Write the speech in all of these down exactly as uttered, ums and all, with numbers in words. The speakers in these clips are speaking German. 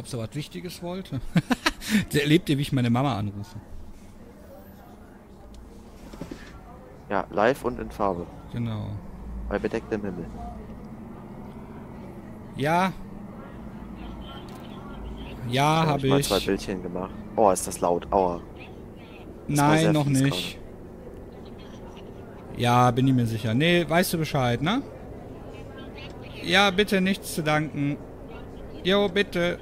ob sie was Wichtiges wollte. Sie erlebt ihr, wie ich meine Mama anrufe. Ja, live und in Farbe. Genau. Bei bedecktem Himmel. Ja. Ja, Da hab habe mal ich. zwei Bildchen gemacht. Oh, ist das laut. Aua. Das war Nein, sehr noch fies nicht. Ja, bin ich mir sicher. Nee, weißt du Bescheid, ne? Ja, bitte nichts zu danken. Jo, bitte.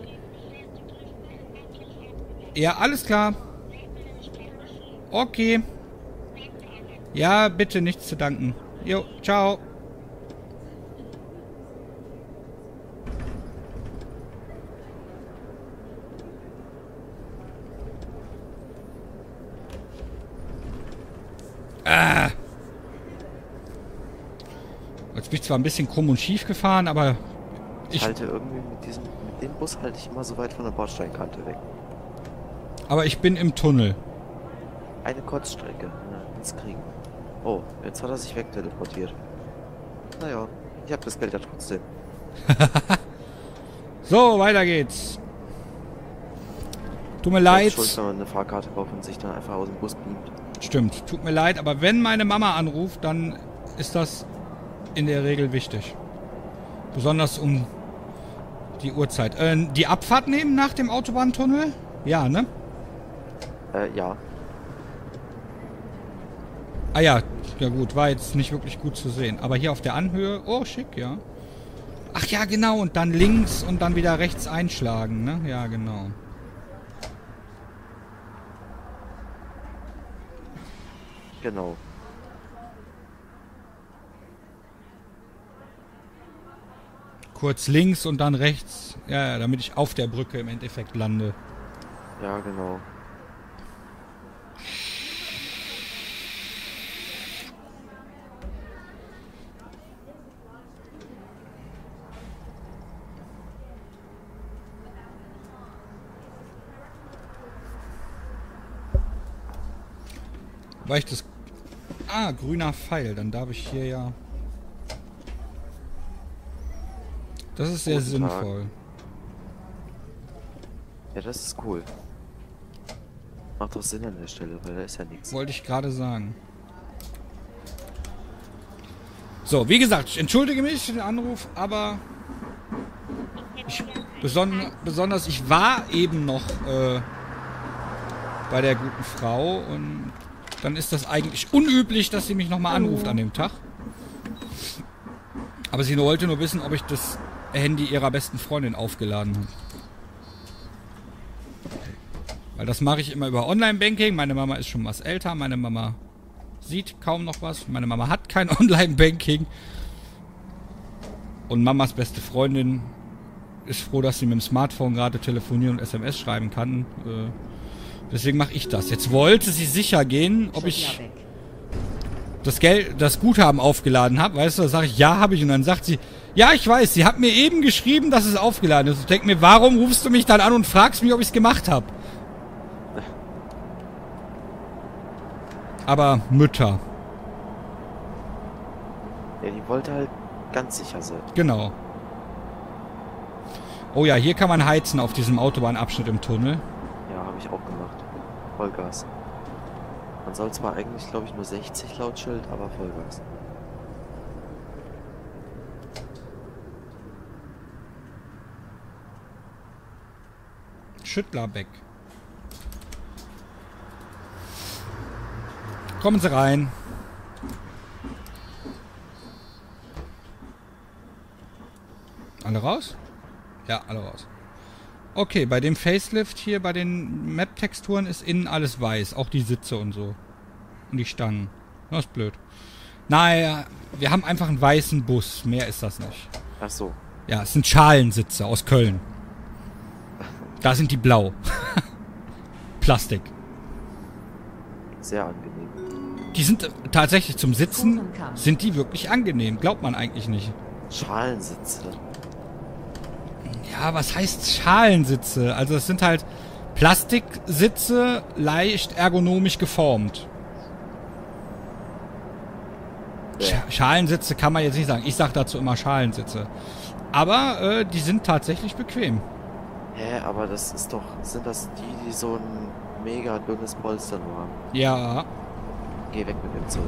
Ja, alles klar. Okay. Ja, bitte nichts zu danken. Jo, ciao. Ah. Jetzt bin ich zwar ein bisschen krumm und schief gefahren, aber Ich, ich halte irgendwie mit diesem, mit dem Bus halte ich immer so weit von der Bordsteinkante weg. Aber ich bin im Tunnel. Eine Kurzstrecke. Na, ins Kriegen. Oh, jetzt hat er sich wegteleportiert. Naja, ich habe das Geld ja trotzdem. So, weiter geht's. Tut mir leid. Schuld, wenn man eine Fahrkarte kauft und sich dann einfach aus dem Bus beamt. Stimmt, tut mir leid, aber wenn meine Mama anruft, dann ist das in der Regel wichtig. Besonders um die Uhrzeit. Äh, die Abfahrt nehmen nach dem Autobahntunnel? Ja, ne? Äh, ja. Ah ja, ja gut, war jetzt nicht wirklich gut zu sehen. Aber hier auf der Anhöhe, oh schick, ja. Ach ja, genau, und dann links und dann wieder rechts einschlagen, ne? Ja, genau. Genau. Kurz links und dann rechts. Ja, ja, damit ich auf der Brücke im Endeffekt lande. Ja, genau. Weil ich das... Ah, grüner Pfeil. Dann darf ich hier ja... Das ist sehr Guten sinnvoll. Tag. Ja, das ist cool. Macht doch Sinn an der Stelle, weil da ist ja nichts. Wollte ich gerade sagen. So, wie gesagt, ich entschuldige mich für den Anruf, aber... Ich, beson besonders, ich war eben noch äh, bei der guten Frau und dann ist das eigentlich unüblich, dass sie mich nochmal anruft an dem Tag. Aber sie wollte nur wissen, ob ich das Handy ihrer besten Freundin aufgeladen habe. Weil das mache ich immer über Online-Banking. Meine Mama ist schon was älter. Meine Mama sieht kaum noch was. Meine Mama hat kein Online-Banking. Und Mamas beste Freundin ist froh, dass sie mit dem Smartphone gerade telefonieren und S M S schreiben kann. Äh, deswegen mache ich das. Jetzt wollte sie sicher gehen, ob ich das Geld, das Guthaben aufgeladen habe. Weißt du, da sage ich, ja, habe ich. Und dann sagt sie, ja, ich weiß, sie hat mir eben geschrieben, dass es aufgeladen ist. Ich denke mir, warum rufst du mich dann an und fragst mich, ob ich es gemacht habe? Aber Mütter. Ja, die wollte halt ganz sicher sein. Genau. Oh ja, hier kann man heizen auf diesem Autobahnabschnitt im Tunnel. Ja, habe ich auch gemacht. Vollgas. Man soll zwar eigentlich, glaube ich, nur sechzig laut Schild, aber Vollgas. Schüttlerbeck. Kommen Sie rein. Alle raus? Ja, alle raus. Okay, bei dem Facelift hier, bei den Map-Texturen ist innen alles weiß. Auch die Sitze und so. Und die Stangen. Das ist blöd. Naja, wir haben einfach einen weißen Bus. Mehr ist das nicht. Ach so. Ja, es sind Schalensitze aus Köln. Da sind die blau. Plastik. Sehr angenehm. Die sind tatsächlich zum Sitzen, sind die wirklich angenehm. Glaubt man eigentlich nicht. Schalensitze. Ja, was heißt Schalensitze? Also es sind halt Plastiksitze, leicht ergonomisch geformt. Sch Schalensitze kann man jetzt nicht sagen. Ich sage dazu immer Schalensitze. Aber äh, die sind tatsächlich bequem. Hä, aber das ist doch, sind das die, die so ein mega dünnes Polster nur haben? Ja. Geh weg mit dem Zeug.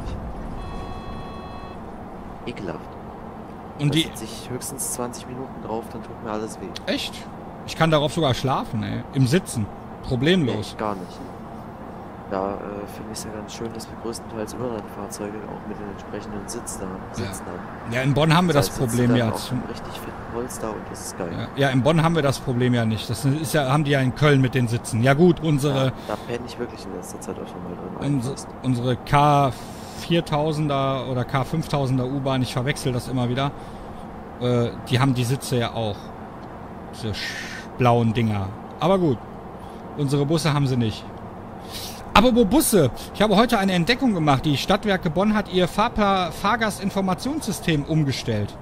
Ekelhaft. Und Da die... sitze ich höchstens zwanzig Minuten drauf, dann tut mir alles weh. Echt? Ich kann darauf sogar schlafen, ey. Im Sitzen. Problemlos. Nee, gar nicht. Da äh, finde ich es ja ganz schön, dass wir größtenteils Überlandfahrzeuge auch mit den entsprechenden Sitz da, Sitzen Ja. haben. Ja, in Bonn haben wir das, heißt, Problem sitzt ja. dann auf Zum, einem richtig fetten Polster und das ist geil. ja. Ja, in Bonn haben wir das Problem ja nicht. Das ist ja, haben die ja in Köln mit den Sitzen. Ja gut, unsere... Ja, da penne ich wirklich in letzter Zeit öfter mal drin. Unsere, Fast. unsere K viertausender oder K fünftausender U-Bahn, ich verwechsel das immer wieder, äh, die haben die Sitze ja auch. Diese blauen Dinger. Aber gut, unsere Busse haben sie nicht. Apropos Busse, ich habe heute eine Entdeckung gemacht. Die Stadtwerke Bonn hat ihr Fahrpla- Fahrgastinformationssystem umgestellt.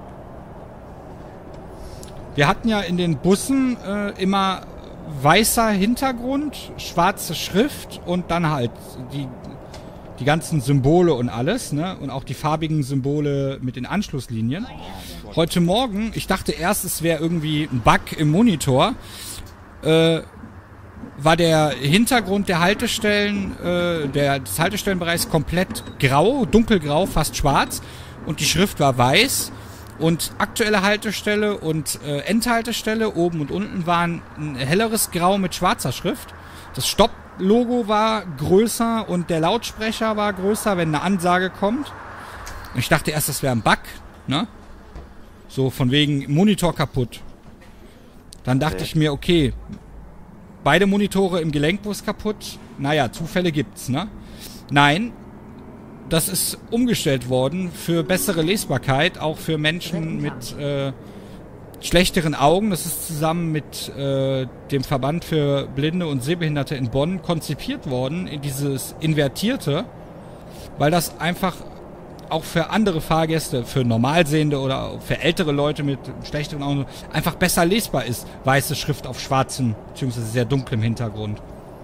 Wir hatten ja in den Bussen äh, immer weißer Hintergrund, schwarze Schrift und dann halt die, die ganzen Symbole und alles, ne? Und auch die farbigen Symbole mit den Anschlusslinien. Heute Morgen, ich dachte erst, es wäre irgendwie ein Bug im Monitor, äh, war der Hintergrund der Haltestellen, äh, der, des Haltestellenbereichs komplett grau, dunkelgrau, fast schwarz und die Schrift war weiß. Und aktuelle Haltestelle und äh, Endhaltestelle oben und unten waren ein helleres Grau mit schwarzer Schrift. Das Stopp-Logo war größer und der Lautsprecher war größer, wenn eine Ansage kommt. Und ich dachte erst, das wäre ein Bug, ne? So von wegen Monitor kaputt. Dann dachte Okay. ich mir, okay, beide Monitore im Gelenkbus kaputt. Naja, Zufälle gibt's, ne? Nein. Das ist umgestellt worden für bessere Lesbarkeit, auch für Menschen mit äh, schlechteren Augen. Das ist zusammen mit äh, dem Verband für Blinde und Sehbehinderte in Bonn konzipiert worden, in dieses Invertierte, weil das einfach auch für andere Fahrgäste, für Normalsehende oder für ältere Leute mit schlechteren Augen einfach besser lesbar ist. Weiße Schrift auf schwarzem, beziehungsweise sehr dunklem Hintergrund.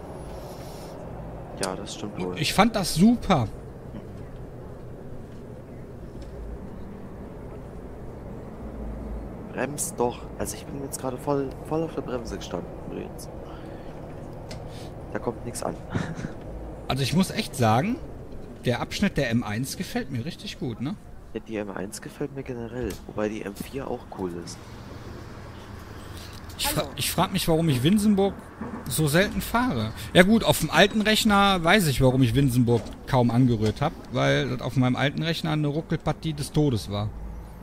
Ja, das stimmt wohl. Ich fand das super. Bremst doch. Also ich bin jetzt gerade voll, voll auf der Bremse gestanden übrigens. Da kommt nichts an. Also ich muss echt sagen, der Abschnitt der M eins gefällt mir richtig gut, ne? Ja, die M eins gefällt mir generell, wobei die M vier auch cool ist. Ich, fra ich frage mich, warum ich Winsenburg so selten fahre. Ja gut, auf dem alten Rechner weiß ich, warum ich Winsenburg kaum angerührt habe, weil das auf meinem alten Rechner eine Ruckelpartie des Todes war.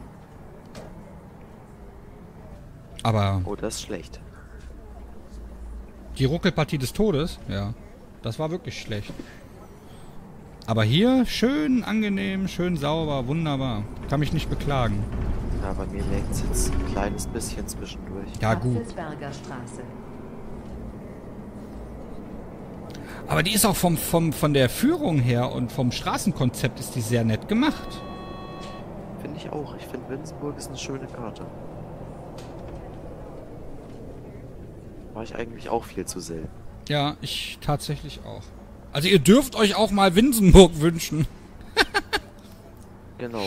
Aber Oh, das ist schlecht. die Ruckelpartie des Todes, ja, das war wirklich schlecht. Aber hier schön angenehm, schön sauber, wunderbar. Kann mich nicht beklagen. Ja, bei mir legt es jetzt ein kleines bisschen zwischendurch. Ja gut. Kapfelsberger Straße. Aber die ist auch vom, vom, von der Führung her und vom Straßenkonzept ist die sehr nett gemacht. Finde ich auch. Ich finde, Winsenburg ist eine schöne Karte. War ich eigentlich auch viel zu selten. Ja, ich tatsächlich auch. Also ihr dürft euch auch mal Winsenburg wünschen. Genau.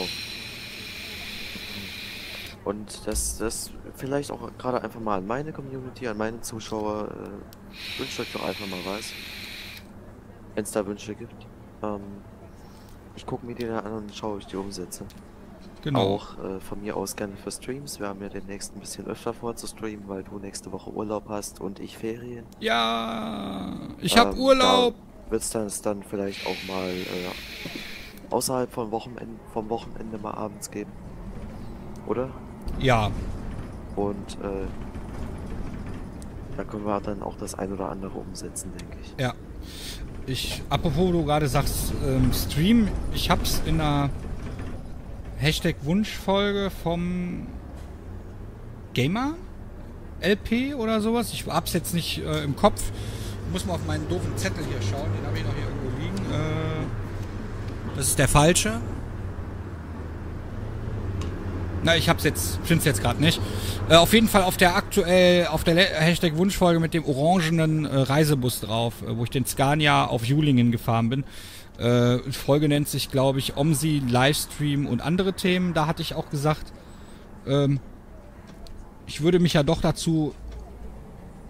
Und das, das vielleicht auch gerade einfach mal an meine Community, an meine Zuschauer, äh, wünscht euch doch einfach mal was. Wenn es da Wünsche gibt. Ähm, ich gucke mir die dann an und schaue ich die Umsätze. Genau. Auch äh, von mir aus gerne für Streams. Wir haben ja demnächst ein bisschen öfter vor zu streamen, weil du nächste Woche Urlaub hast und ich Ferien. Ja, ich hab Ähm, Urlaub. Wird es dann, dann vielleicht auch mal äh, außerhalb vom Wochenende, vom Wochenende mal abends geben. Oder? Ja, Und äh, da können wir dann auch das ein oder andere umsetzen, denke ich. ja. Ich, apropos du gerade sagst, ähm, Stream, ich hab's in einer Hashtag Wunschfolge vom Gamer L P oder sowas. Ich hab's jetzt nicht äh, im Kopf. Ich muss mal auf meinen doofen Zettel hier schauen. Den habe ich noch hier irgendwo liegen. Äh, das ist der falsche. Na, ich hab's jetzt, find's jetzt gerade nicht. Äh, auf jeden Fall auf der aktuell, auf der Le Hashtag Wunschfolge mit dem orangenen äh, Reisebus drauf, äh, wo ich den Scania auf Julingen gefahren bin. Äh, Folge nennt sich, glaube ich, Omsi, Livestream und andere Themen. Da hatte ich auch gesagt, ähm, ich würde mich ja doch dazu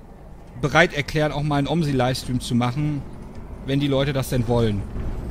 bereit erklären, auch mal einen OMSI-Livestream zu machen, wenn die Leute das denn wollen.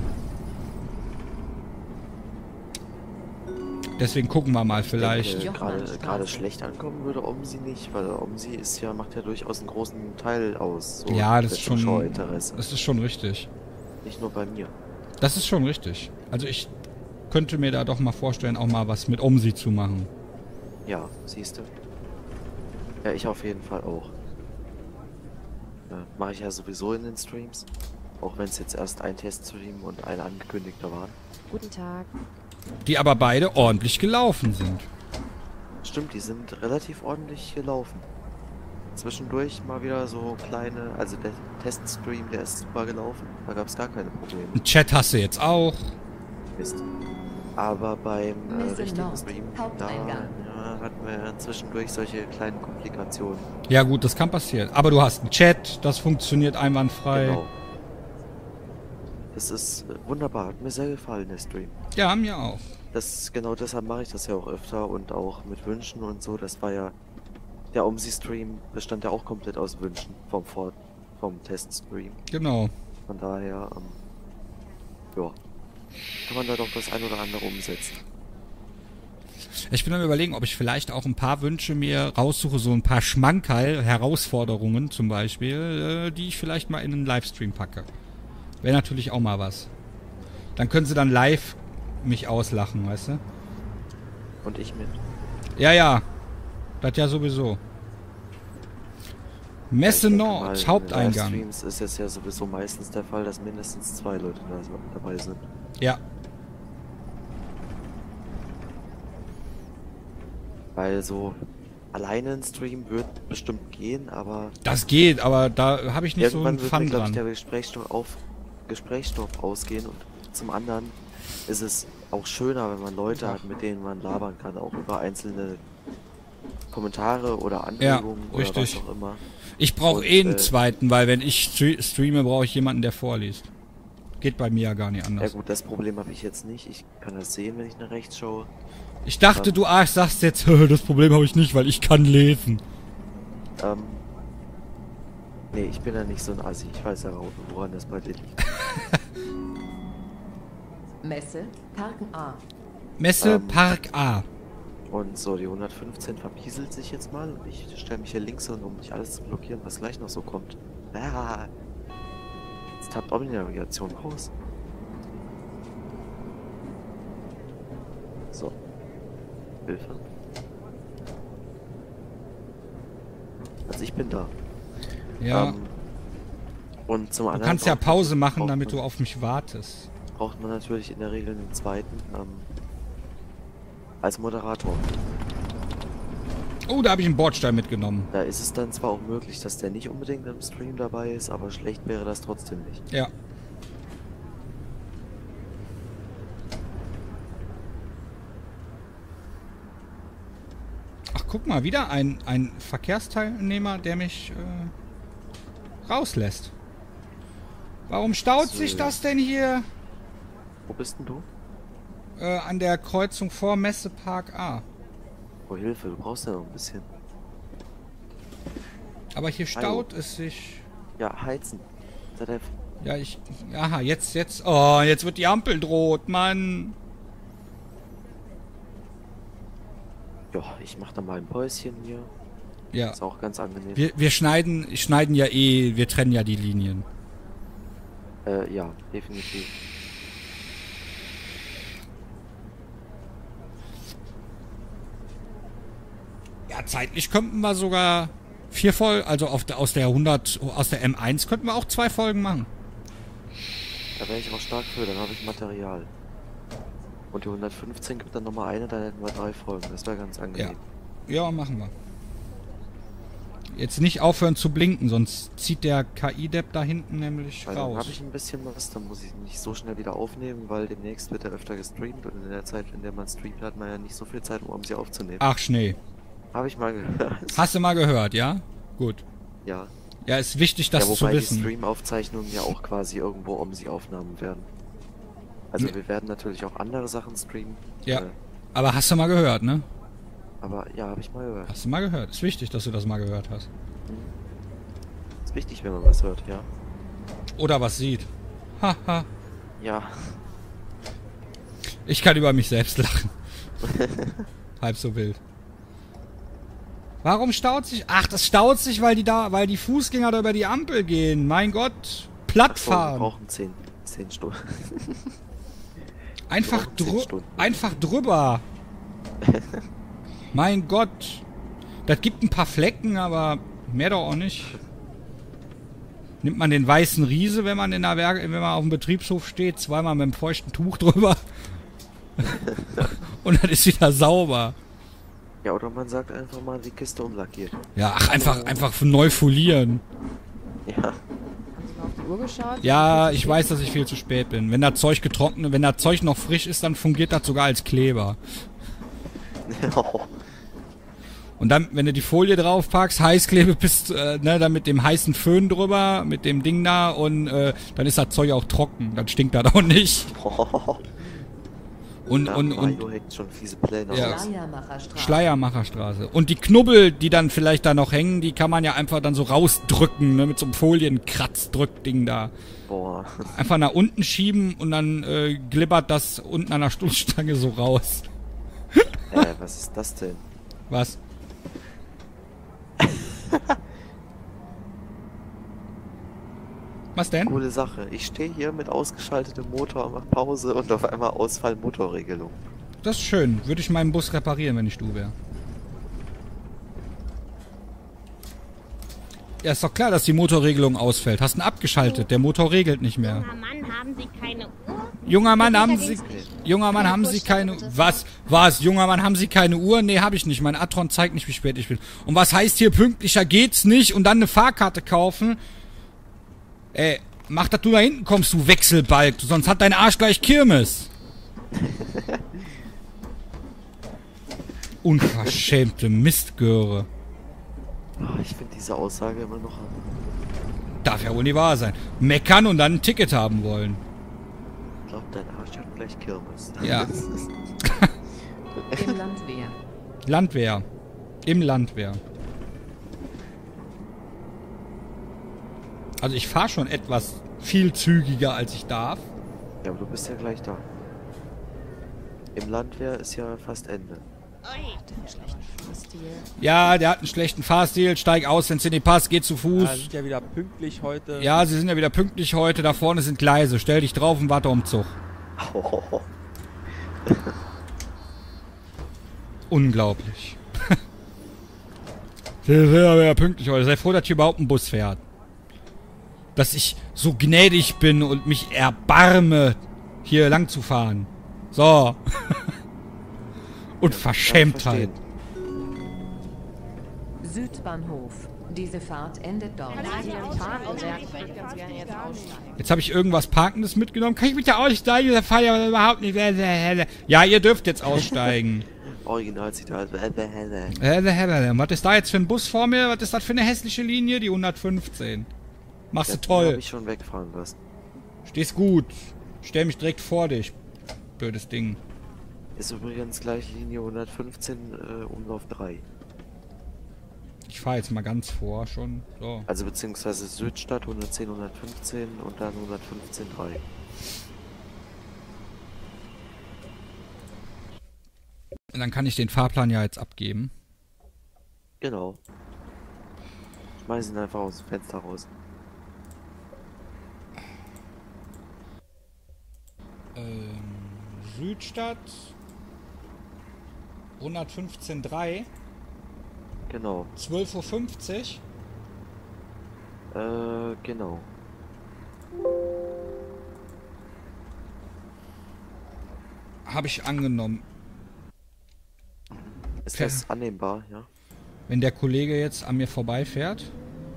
Deswegen gucken wir mal vielleicht. Äh, gerade gerade schlecht ankommen würde OMSI nicht, weil OMSI ist ja, macht ja durchaus einen großen Teil aus. So Ja, das ist schon, Zuschauerinteresse. das ist schon richtig. Nicht nur bei mir. Das ist schon richtig. Also ich könnte mir da doch mal vorstellen, auch mal was mit OMSI zu machen. Ja, siehst du. Ja, ich auf jeden Fall auch. Äh, Mache ich ja sowieso in den Streams. Auch wenn es jetzt erst ein Teststream und ein angekündigter waren. Guten Tag. Die aber beide ordentlich gelaufen sind. Stimmt, die sind relativ ordentlich gelaufen. Zwischendurch mal wieder so kleine, also der Teststream, der ist super gelaufen. Da gab es gar keine Probleme. Ein Chat hast du jetzt auch. Mist. Aber beim äh, Messe richtigen Nord, Stream, da Haupteingang. ja, hatten wir zwischendurch solche kleinen Komplikationen. Ja gut, das kann passieren. Aber du hast einen Chat, das funktioniert einwandfrei. Genau. Das ist äh, wunderbar, hat mir sehr gefallen, der Stream. Ja, mir auch. Das, genau deshalb mache ich das ja auch öfter und auch mit Wünschen und so. Das war ja, der OMSI-Stream bestand ja auch komplett aus Wünschen vom, Vor vom Teststream. Genau. Von daher, ähm, ja, kann man da doch das ein oder andere umsetzen. Ich bin am Überlegen, ob ich vielleicht auch ein paar Wünsche mir raussuche, so ein paar Schmankerl, Herausforderungen zum Beispiel, äh, die ich vielleicht mal in einen Livestream packe. Wäre natürlich auch mal was. Dann können sie dann live mich auslachen, weißt du? Und ich mit. Ja, ja. Das ja sowieso. Messe Ich denke Nord, mal, in Haupteingang. Livestreams ist es ja sowieso meistens der Fall, dass mindestens zwei Leute da, dabei sind. Ja. Weil so alleine ein Stream wird bestimmt gehen, aber Das geht, aber da habe ich nicht so irgendwann einen wird mir, Fun glaube ich, der dran. Gesprächsstoff, auf, Gesprächsstoff ausgehen und zum anderen ist es auch schöner, wenn man Leute hat, mit denen man labern kann, auch über einzelne Kommentare oder Anregungen oder richtig. was auch immer. Ich brauche Und, eh einen äh, zweiten, weil wenn ich stre- streame, brauche ich jemanden, der vorliest. Geht bei mir ja gar nicht Ja anders. gut, das Problem habe ich jetzt nicht. Ich kann das sehen, wenn ich nach rechts schaue. Ich dachte, du Arsch sagst jetzt, das Problem habe ich nicht, weil ich kann lesen. Ähm. Nee, ich bin ja nicht so ein Assi. Ich weiß ja, woran das bei dir liegt. Messe, Parken A. Messe Ähm. Park A. Und so, die hundertfünfzehn verpieselt sich jetzt mal und ich stelle mich hier links hin, um nicht alles zu blockieren, was gleich noch so kommt. Ah. Jetzt tappt Omni-Navigation aus. So. Hilfe. Also ich bin da. Ja, Ähm, und zum du anderen kannst ja braucht man- Pause machen, braucht damit man, du auf mich wartest. braucht man natürlich in der Regel einen zweiten ähm, als Moderator. Oh, da habe ich einen Bordstein mitgenommen. Da ist es dann zwar auch möglich, dass der nicht unbedingt im Stream dabei ist, aber schlecht wäre das trotzdem nicht. Ja. Ach, guck mal, wieder ein, ein Verkehrsteilnehmer, der mich äh, rauslässt. Warum staut So. sich das denn hier Wo bist denn du? äh, an der Kreuzung vor Messepark A? Oh Hilfe, du brauchst ja noch ein bisschen. Aber hier staut es sich. Ja, heizen. Z F. Ja, ich... Aha, jetzt, jetzt... Oh, jetzt wird die Ampel droht, Mann. Ja, ich mach da mal ein Päuschen hier. Ja. Ist auch ganz angenehm. Wir, wir schneiden, schneiden ja eh, wir trennen ja die Linien. Äh, ja, definitiv. Ja, zeitlich könnten wir sogar vier Folgen, also auf der, aus der hundert, aus der M eins könnten wir auch zwei Folgen machen. Da wäre ich auch stark für, dann habe ich Material. Und die hundertfünfzehn gibt dann nochmal eine, dann hätten wir drei Folgen. Das wäre ganz angenehm. Ja, machen wir. Jetzt nicht aufhören zu blinken, sonst zieht der K I-Depp da hinten nämlich Weil dann raus. habe ich ein bisschen was, dann muss ich nicht so schnell wieder aufnehmen, weil demnächst wird er öfter gestreamt und in der Zeit, in der man streamt, hat man ja nicht so viel Zeit, um sie aufzunehmen. Ach, Schnee. Habe ich mal gehört. Hast du mal gehört, ja? Gut. Ja. Ja, ist wichtig, das ja, zu wobei die wissen. Stream-Aufzeichnungen ja auch quasi irgendwo um sie Aufnahmen werden. Also Ne. wir werden natürlich auch andere Sachen streamen. Ja. Äh, Aber hast du mal gehört, ne? aber ja, habe ich mal gehört. Hast du mal gehört. Ist wichtig, dass du das mal gehört hast. wichtig, wenn man was hört, ja. Oder was sieht. Haha. Ja. Ich kann über mich selbst lachen. Halb so wild. Warum staut sich? Ach, das staut sich, weil die da, weil die Fußgänger da über die Ampel gehen. Mein Gott. Platt So, wir fahren. brauchen zehn, zehn Stunden. Einfach, brauchen zehn drü Stunden. einfach drüber. Mein Gott. Das gibt ein paar Flecken, aber mehr doch auch nicht. Nimmt man den weißen Riese, wenn man in der Werk wenn man auf dem Betriebshof steht, zweimal mit einem feuchten Tuch drüber. Und dann ist wieder sauber. Ja, oder man sagt einfach mal die Kiste umlackiert. Ja, ach, einfach, einfach neu folieren. Ja. Hast du mal auf die Uhr geschaut? Ja, ich weiß, dass ich viel zu spät bin. Wenn das Zeug getrocknet, wenn das Zeug noch frisch ist, dann fungiert das sogar als Kleber. Und dann, wenn du die Folie draufpackst, Heißklebe bist, äh, ne, dann mit dem heißen Föhn drüber, mit dem Ding da und äh, dann ist das Zeug auch trocken. Dann stinkt das auch nicht. Und, ja, und, und Mario hängt schon fiese Pläne Ja. aus. Schleiermacherstraße. Schleiermacherstraße. Und die Knubbel, die dann vielleicht da noch hängen, die kann man ja einfach dann so rausdrücken, ne, mit so einem Folienkratzdrückding da. Boah. Einfach nach unten schieben und dann äh, glibbert das unten an der Stoßstange so raus. Äh, was ist das denn? Was? Was denn? Coole Sache. Ich stehe hier mit ausgeschaltetem Motor, mach Pause und auf einmal Ausfall Motorregelung. Das ist schön. Würde ich meinen Bus reparieren, wenn ich du wäre. Ja, ist doch klar, dass die Motorregelung ausfällt. Hast ihn abgeschaltet. Der Motor regelt nicht mehr. Junger Mann, haben Sie keine Uhr? Junger Mann, haben Sicher Sie... ging's nicht. Junger Mann, haben Sie keine... Was? Was? Junger Mann, haben Sie keine Uhr? Nee, habe ich nicht. Mein Atron zeigt nicht, wie spät ich bin. Und was heißt hier, pünktlicher geht's nicht und dann eine Fahrkarte kaufen? Ey, mach, dass du da hinten kommst, du Wechselbalg. Sonst hat dein Arsch gleich Kirmes. Unverschämte Mistgöre. Ah, ich finde diese Aussage immer noch... Darf ja wohl nie wahr sein. Meckern und dann ein Ticket haben wollen. Ich glaube, dein Arsch hat gleich Kirmes. Ja. Im Landwehr. Landwehr. Im Landwehr. Also ich fahre schon etwas viel zügiger, als ich darf. Ja, aber du bist ja gleich da. Im Landwehr ist ja fast Ende. Ui. Stil. Ja, der hat einen schlechten Fahrstil. Steig aus, wenn's dir nicht passt, geh zu Ja, Fuß. sind ja wieder pünktlich heute. Ja, sie sind ja wieder pünktlich heute. Da vorne sind Gleise. Stell dich drauf und warte um den Zug. Unglaublich. Sie sind ja wieder pünktlich heute. Sei froh, dass hier überhaupt ein Bus fährt. Dass ich so gnädig bin und mich erbarme, hier lang zu fahren. So. Unverschämtheit. Südbahnhof. Diese Fahrt endet dort. Jetzt habe ich irgendwas Parkendes mitgenommen. Kann ich bitte aussteigen? Das fahrt ja überhaupt nicht. Ja, ihr dürft jetzt aussteigen. Originalzitat. Was ist da jetzt für ein Bus vor mir? Was ist das für eine hässliche Linie? Die hundertfünfzehn. Machst du Hab toll. ich schon wegfahren lassen. Stehst gut. Stell mich direkt vor dich. Blödes Ding. Ist übrigens gleich Linie hundertfünfzehn, äh, Umlauf drei. Ich fahre jetzt mal ganz vor schon. So. Also beziehungsweise Südstadt hundertzehn, hundertfünfzehn und dann hundertfünfzehn drei. Und dann kann ich den Fahrplan ja jetzt abgeben. Genau. Schmeiß ihn einfach aus dem Fenster raus. Ähm, Südstadt hundertfünfzehn drei, Genau. zwölf Uhr fünfzig. Äh, genau. Habe ich angenommen. Ist Okay. das annehmbar, ja? Wenn der Kollege jetzt an mir vorbeifährt.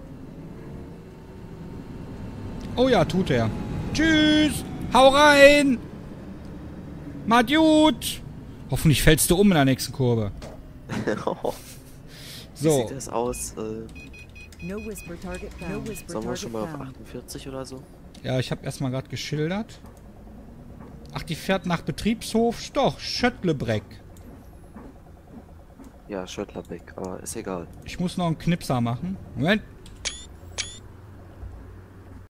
Oh ja, tut er. Tschüss! Hau rein! Macht gut! Hoffentlich fällst du um in der nächsten Kurve. Wie So, sieht das aus? Äh, No whisper target found. No whisper sollen wir target schon mal auf found. achtundvierzig oder so? ja, ich habe erstmal gerade geschildert. Ach, die fährt nach Betriebshof. Doch, Schöttlebreck. Ja, Schöttlerbeck, aber ist egal. Ich muss noch einen Knipser machen. Moment.